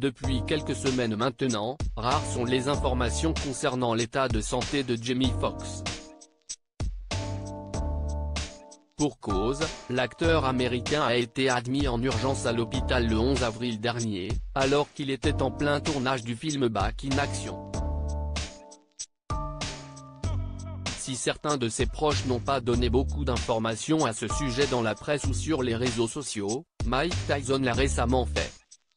Depuis quelques semaines maintenant, rares sont les informations concernant l'état de santé de Jamie Foxx. Pour cause, l'acteur américain a été admis en urgence à l'hôpital le 11 avril dernier, alors qu'il était en plein tournage du film Back in Action. Si certains de ses proches n'ont pas donné beaucoup d'informations à ce sujet dans la presse ou sur les réseaux sociaux, Mike Tyson l'a récemment fait.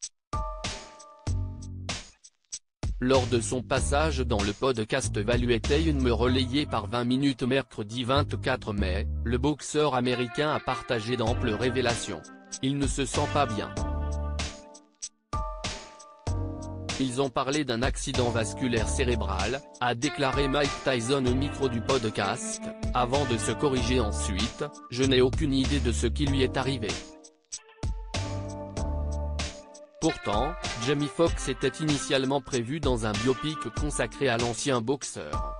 Lors de son passage dans le podcast Valuetainment relayé par 20 minutes mercredi 24 mai, le boxeur américain a partagé d'amples révélations. Il ne se sent pas bien. Ils ont parlé d'un accident vasculaire cérébral, a déclaré Mike Tyson au micro du podcast, avant de se corriger ensuite, « Je n'ai aucune idée de ce qui lui est arrivé ». Pourtant, Jamie Foxx était initialement prévu dans un biopic consacré à l'ancien boxeur.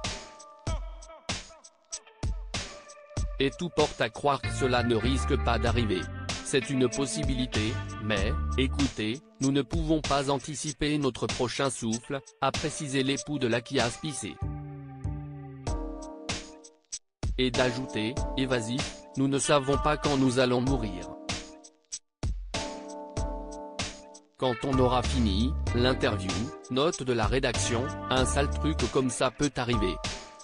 Et tout porte à croire que cela ne risque pas d'arriver. C'est une possibilité, mais, écoutez, nous ne pouvons pas anticiper notre prochain souffle, a précisé l'époux de la Spicey. Et d'ajouter, évasif, nous ne savons pas quand nous allons mourir. Quand on aura fini, l'interview, note de la rédaction, un sale truc comme ça peut arriver.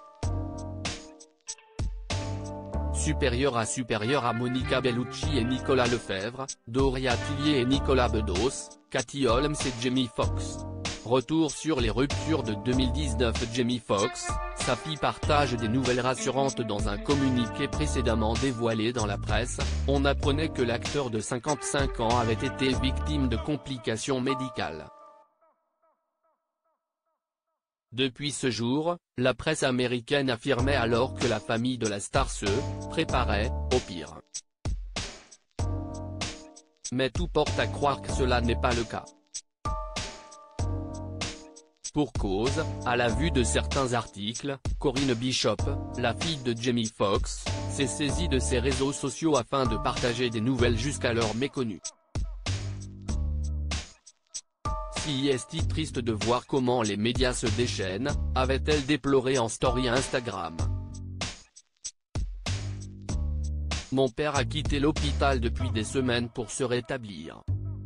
Supérieur à Monica Bellucci et Nicolas Lefebvre, Doria Tillier et Nicolas Bedos, Katie Holmes et Jamie Foxx. Retour sur les ruptures de 2019. Jamie Foxx, sa fille partage des nouvelles rassurantes dans un communiqué précédemment dévoilé dans la presse. On apprenait que l'acteur de 55 ans avait été victime de complications médicales. Depuis ce jour, la presse américaine affirmait alors que la famille de la star se préparait au pire. Mais tout porte à croire que cela n'est pas le cas. Pour cause, à la vue de certains articles, Corinne Bishop, la fille de Jamie Foxx, s'est saisie de ses réseaux sociaux afin de partager des nouvelles jusqu'alors méconnues. Si est triste de voir comment les médias se déchaînent, avait-elle déploré en story Instagram. Mon père a quitté l'hôpital depuis des semaines pour se rétablir.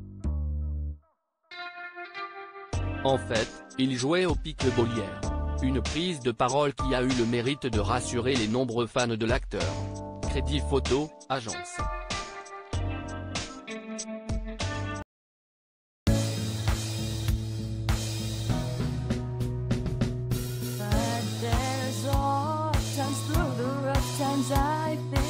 En fait, il jouait au pique-ball hier. Une prise de parole qui a eu le mérite de rassurer les nombreux fans de l'acteur. Crédit Photo, agence. But there's all times through the rough times I've been